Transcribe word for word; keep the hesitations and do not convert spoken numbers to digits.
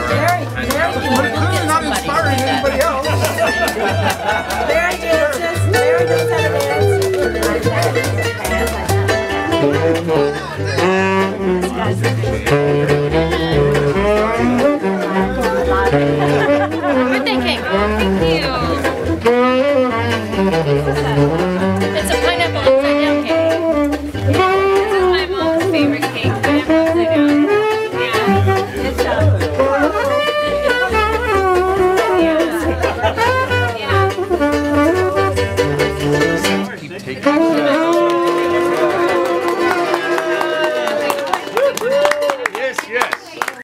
Mary, Mary, Clearly not inspiring anybody else. Mary dances. Mary knows how to dance. Birthday cake. Oh, thank you. It's a pineapple upside down cake. This is my mom's favorite cake. Pineapple upside down. Yeah. It's um. Yeah. Yeah. Keep taking